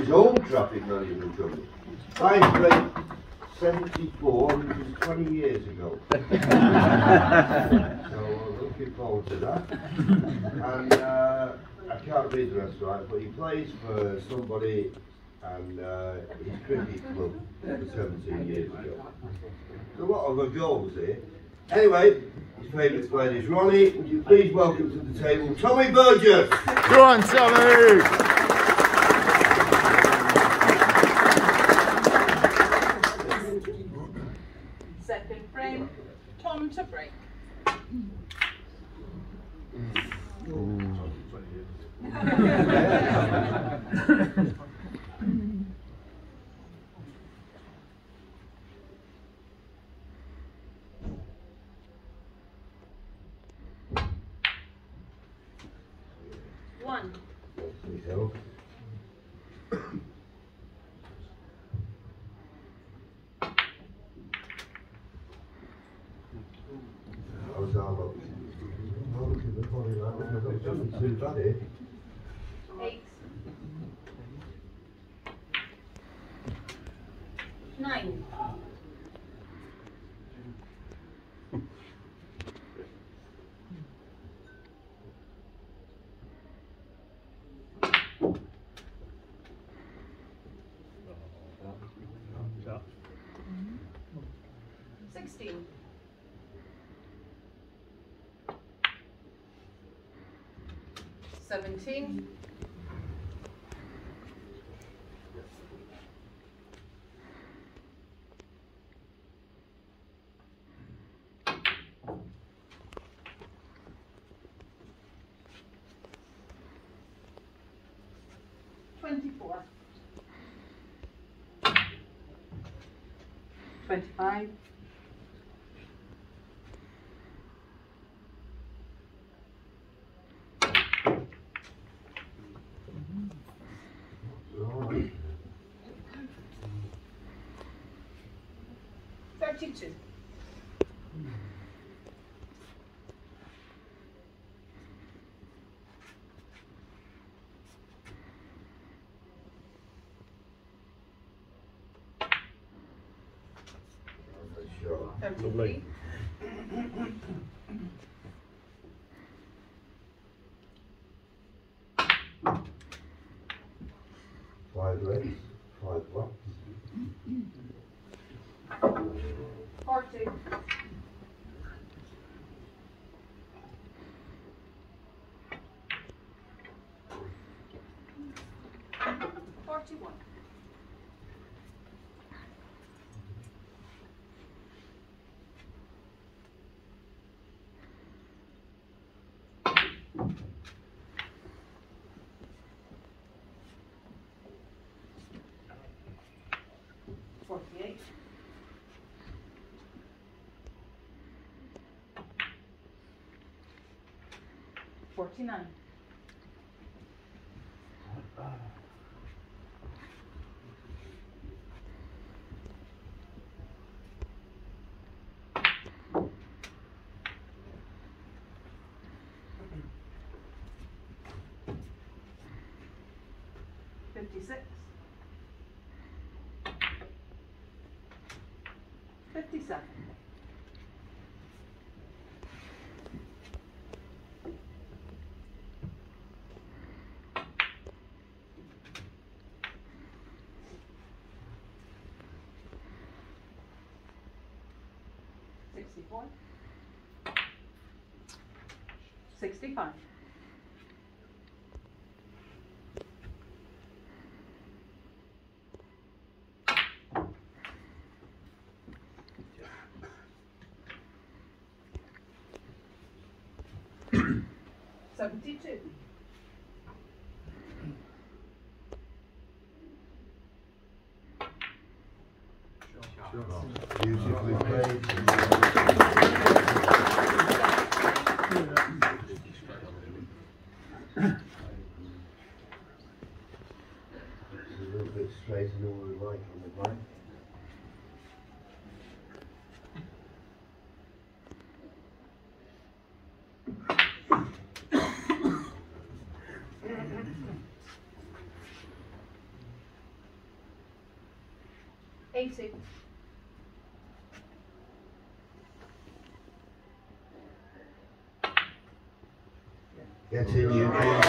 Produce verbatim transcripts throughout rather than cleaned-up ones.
his own traffic management company. I played seventy-four, which was twenty years ago. So I'm looking forward to that. And uh, I can't read the rest right, but he plays for somebody and uh, his cricket club for seventeen years ago. There's a lot of our goals here. Anyway, his favourite player is Ronnie. Would you please welcome to the table Tommy Burgess? Go on, Tommy! Second frame, Tom to break. One. There you go. How's our look? Oh, look at the body language. I've got something too bad here. Eight. Nine. Sixteen. Seventeen. Twenty-four. Twenty-five. Thirty-two. Thirty-three. Five reds, five blacks. Forty. Forty-one. Forty-eight. Forty-nine. Fifty-six. Fifty-seven. Sixty-four. Sixty-five. Seventy-two. Beautifully played. It's a little bit straighter than we would like on the bike. eighty. Get in, you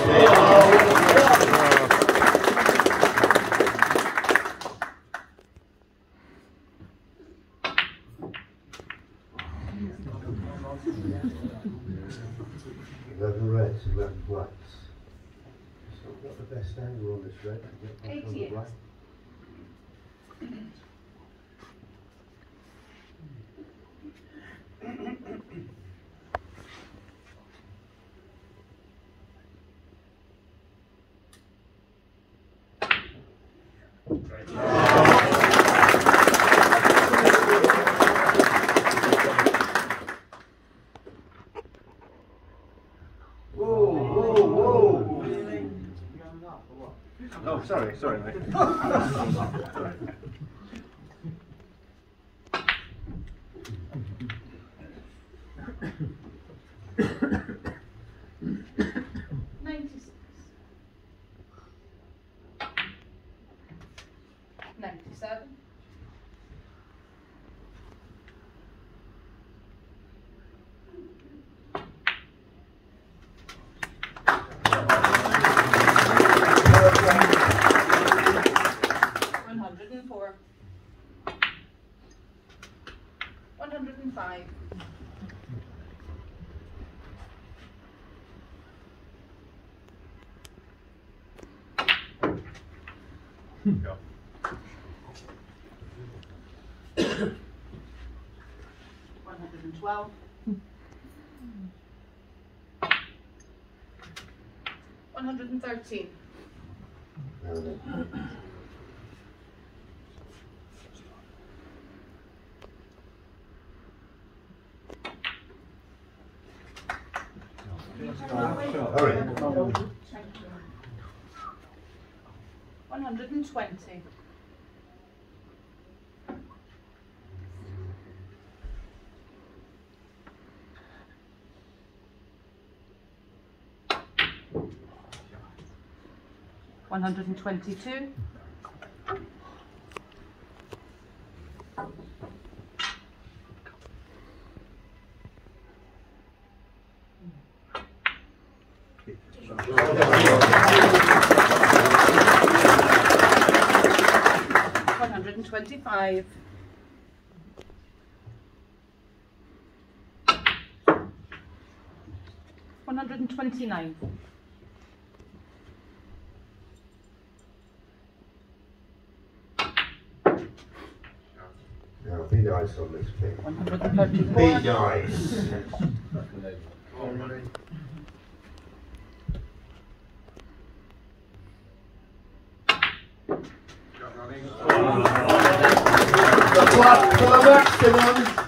eleven reds, eleven blacks. So I've got the best angle on this red to get back on the black. Oh, sorry, sorry, mate. ninety-six. ninety-seven. one hundred four. one hundred five. Go. one hundred twelve. one hundred thirteen. Hurry. one hundred twenty. one hundred twenty-two. one hundred twenty-five. one hundred twenty-nine. Now be nice on this thing. one hundred thirty-four. Be nice. The black for the maximum.